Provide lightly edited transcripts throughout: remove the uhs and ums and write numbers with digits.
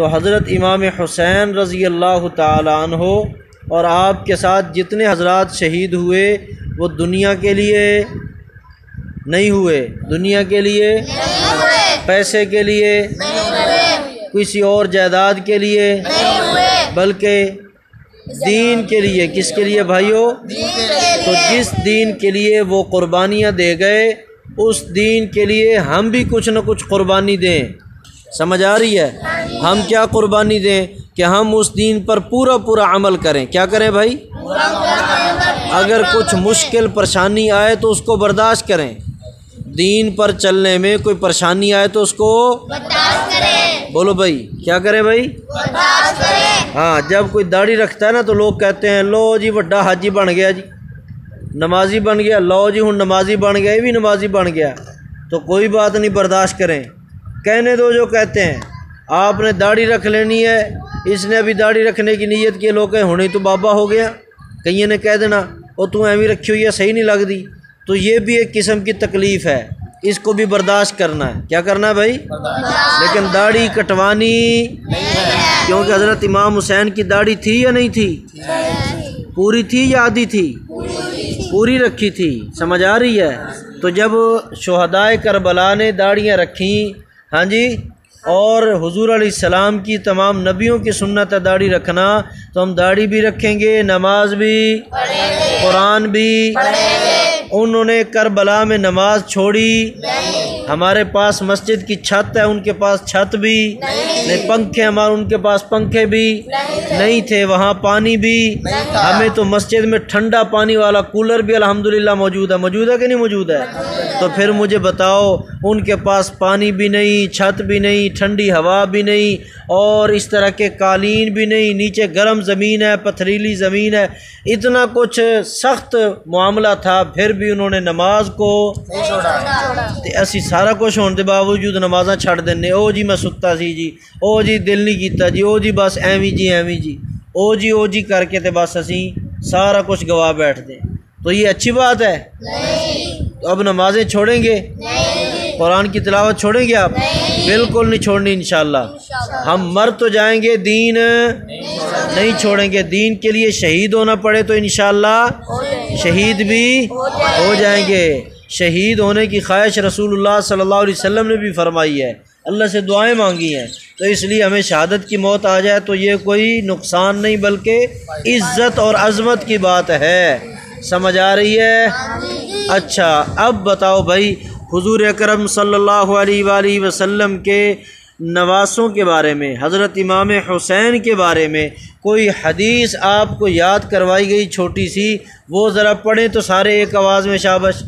تو حضرت امام حسین رضی اللہ تعالی عنہ اور آپ کے ساتھ جتنے حضرات شہید ہوئے وہ دنیا کے لیے نہیں ہوئے، دنیا کے لیے، پیسے کے لیے، کسی اور جائیداد کے لیے، بلکہ دین کے لیے۔ کس کے لیے بھائیو؟ تو جس دین کے لیے وہ قربانیاں دے گئے اس دین کے لیے ہم بھی کچھ نہ کچھ قربانی دیں۔ سمجھ آ رہی ہے؟ ہم کیا قربانی دیں کہ ہم اس دین پر پورا عمل کریں۔ کیا کریں بھائی؟ اگر کچھ مشکل پریشانی آئے تو اس کو برداشت کریں، دین پر چلنے میں کوئی پریشانی آئے تو اس کو برداشت کریں۔ بولو بھائی، کیا کریں بھائی؟ برداشت کریں۔ ہاں، جب کوئی داڑھی رکھتا ہے نا تو لوگ کہتے ہیں لو جی وڈا حاجی بن گیا جی، نمازی بن گیا، لو جی ہوں نمازی بن گیا، یہ بھی نمازی بن گیا۔ تو کوئی بات نہیں، برداشت کریں، کہنے دو جو کہتے ہیں۔ آپ نے داڑھی رکھ لینی ہے، اس نے ابھی داڑھی رکھنے کی نیت کی، لوگ کہیں ہونے تو بابا ہو گیا، کہیں نے کہہ دینا اور تو ایویں رکھی ہوئی ہے صحیح نہیں لگ دی، تو یہ بھی ایک قسم کی تکلیف ہے، اس کو بھی برداشت کرنا ہے۔ کیا کرنا ہے بھائی؟ لیکن داڑھی کٹوانی، کیونکہ حضرت امام حسین کی داڑھی تھی یا نہیں تھی؟ پوری تھی یا آدھی تھی؟ پوری رکھی تھی۔ سمجھ آ رہی ہے؟ تو جب شہدائے کربلا نے داڑھیاں رکھیں، ہاں جی، اور حضور علیہ السلام کی تمام نبیوں کی سنت ہے داڑھی رکھنا، تو ہم داڑھی بھی رکھیں گے، نماز بھی، قرآن بھی۔ انہوں نے کربلا میں نماز چھوڑی، ہمارے پاس مسجد کی چھت ہے، ان کے پاس چھت بھی نہیں، پنکھے ہمارے ان کے پاس پنکھے بھی نہیں تھے، وہاں پانی بھی، ہمیں تو مسجد میں ٹھنڈا پانی والا کولر بھی الحمدللہ موجود ہے کہ نہیں موجود ہے؟ تو پھر مجھے بتاؤ، ان کے پاس پانی بھی نہیں، چھت بھی نہیں، ٹھنڈی ہوا بھی نہیں، اور اس طرح کے قالین بھی نہیں، نیچے گرم زمین ہے، پتھریلی زمین ہے، اتنا کچھ سخت معاملہ تھا، پھر بھی انہوں نے نماز کو نہیں چھوڑا۔ اسی سارا کچھ ہونے کے باوجود نمازاں چھڑ دینے، او جی میں ستا سی جی، او جی دل نہیں کیتا جی، او جی بس ایویں جی، او جی کر کے تے بس اسی سارا کچھ گوا بیٹھ دیں۔ تو یہ اچھی بات ہے؟ تو اب نمازیں چھوڑیں گے؟ قرآن کی تلاوت چھوڑیں گے آپ؟ بالکل نہیں چھوڑنی انشاءاللہ۔ ہم مر تو جائیں گے، دین نہیں چھوڑیں گے۔ دین کے لیے شہید ہونا پڑے تو انشاءاللہ شہید بھی ہو جائیں گے۔ شہید ہونے کی خواہش رسول اللہ صلی اللہ علیہ وسلم نے بھی فرمائی ہے، اللہ سے دعائیں مانگی ہیں، تو اس لیے ہمیں شہادت کی موت آ جائے تو یہ کوئی نقصان نہیں بلکہ عزت اور عظمت کی بات ہے۔ سمجھ آ رہی ہے؟ اچھا، اب بتاؤ بھائی، حضور اکرم صلی اللہ علیہ وآلہ وسلم کے نواسوں کے بارے میں، حضرت امام حسین کے بارے میں کوئی حدیث آپ کو یاد کروائی گئی چھوٹی سی، وہ ذرا پڑھیں تو سارے ایک آواز میں، شابش۔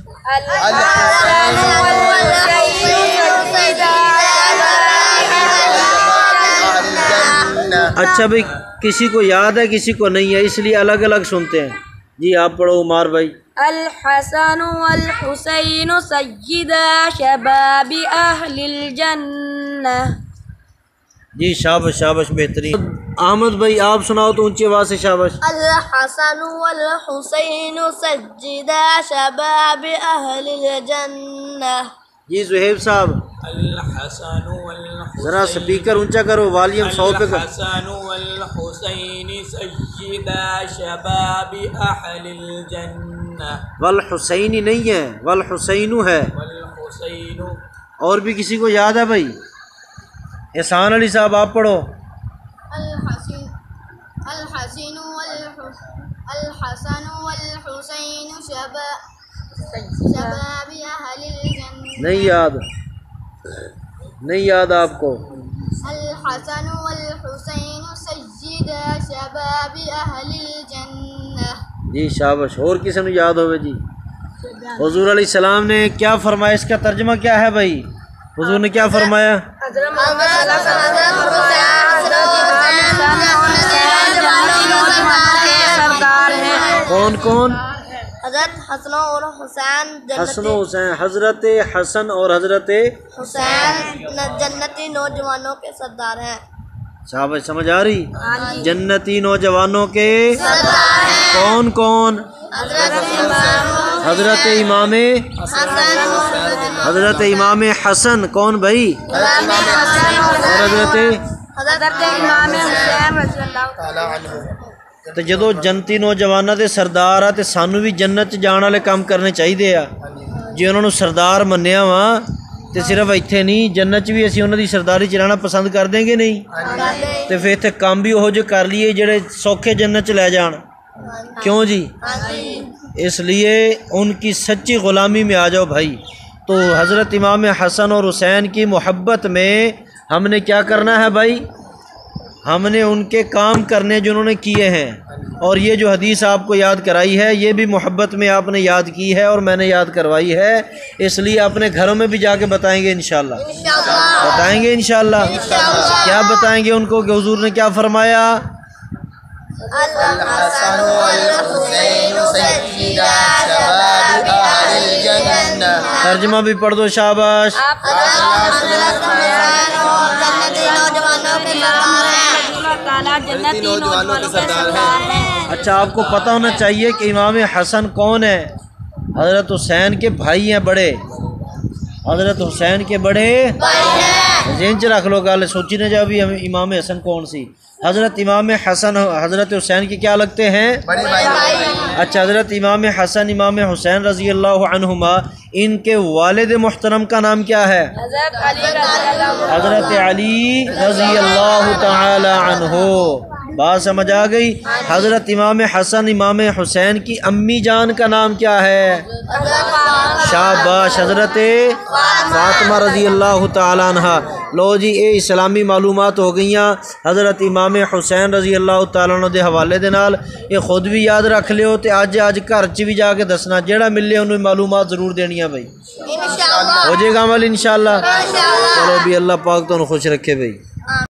اچھا بھائی، کسی کو یاد ہے کسی کو نہیں ہے، اس لیے الگ الگ سنتے ہیں۔ جی آپ پڑھو عمار بھائی۔ الحسن والحسین سیدا شباب اہل الجنہ۔ جی شابش، بہترین۔ احمد بھائی آپ سناؤ تو اونچی آواز سے، شابش۔ الحسن والحسین سیدا شباب اہل الجنہ۔ جی زہیب صاحب، الحسن والحسین ذرا سپیکر اونچا کرو، والیوم 100 پہ کرو۔ الحسن والحسین سیدا شباب اہل الجنہ۔ والحسینی نہیں ہے، والحسین ہے۔ والحسین، اور بھی کسی کو یاد ہے بھائی؟ احسان علی صاحب آپ پڑھو۔ الحسن والحسین شباب اہل الجنہ۔ نہیں یاد آپ کو؟ الحسن والحسین سیدا شباب اہل الجنہ۔ جی شابش، اور کسی نے یاد ہوئے؟ جی حضور علیہ السلام نے کیا فرمایا، اس کا ترجمہ کیا ہے بھائی؟ حضور نے کیا فرمایا؟ کون کون؟ حضرت حسن اور حسین، حسن و حسین، حضرت حسن اور حضرت حسین جنتی نوجوانوں کے سردار ہیں۔ صحابہ سمجھ آ رہی؟ جنتی نوجوانوں کے کون کون؟ حضرت امام حسن کون بھائی؟ اور حضرت حضرت امام حسین رضی اللہ تعالیٰ عنہ تو جدو جنتی نوجوانوں کے سردار آ تو سانو بھی جنت چ جان والے کام کرنے چاہیے آ جی انہوں نے سردار منیا وا تو صرف اتنے نہیں جنت بھی اسی انہوں کی سرداری چ رہنا پسند کر دیں گے نہیں تو پھر اتنے کام بھی وہ جو کر لیے جڑے سوکھے جنت چ لے جان کیوں جی اس لیے ان کی سچی غلامی میں آ جاؤ بھائی تو حضرت امام حسن اور حسین کی محبت میں ہم نے کیا کرنا ہے بھائی ہم نے ان کے کام کرنے جو انہوں نے کیے ہیں اور یہ جو حدیث آپ کو یاد کرائی ہے یہ بھی محبت میں آپ نے یاد کی ہے اور میں نے یاد کروائی ہے اس لیے اپنے گھروں میں بھی جا کے بتائیں گے انشاءاللہ بتائیں گے انشاءاللہ کیا بتائیں گے ان کو کہ حضور نے کیا فرمایا الحسن والحسین سیدا شباب اہل الجنہ ترجمہ بھی پڑھ دو شاباش جنتی نوجوانوں کے سردار ہیں اچھا آپ کو پتہ ہونا چاہیے کہ امام حسن کون ہے حضرت حسین کے بھائی ہیں بڑے حضرت حسین کے بڑے ذہن چ رکھ لو گل سوچی نہ جاؤ بھی امام حسن کون سی حضرت امام حسن حضرت حسین کے کیا لگتے ہیں اچھا حضرت امام حسن امام حسین رضی اللہ عنہما ان کے والد محترم کا نام کیا ہے حضرت علی رضی اللہ تعالی عنہ بات سمجھ آ گئی حضرت امام حسن امام حسین کی امی جان کا نام کیا ہے شاباش حضرت فاطمہ رضی اللہ تعالی عنہ لو جی یہ اسلامی معلومات ہو گئیاں حضرت امام حسین رضی اللہ تعالیٰ عنہ دے حوالے دے نال یہ خود بھی یاد رکھ لیو تے اج گھر چ بھی جا کے دسنا جیڑا ملے انہوں معلومات ضرور دینیاں بھائی ہو جائے گا عمل انشاءاللہ چلو بھی اللہ پاک تو خوش رکھے بھائی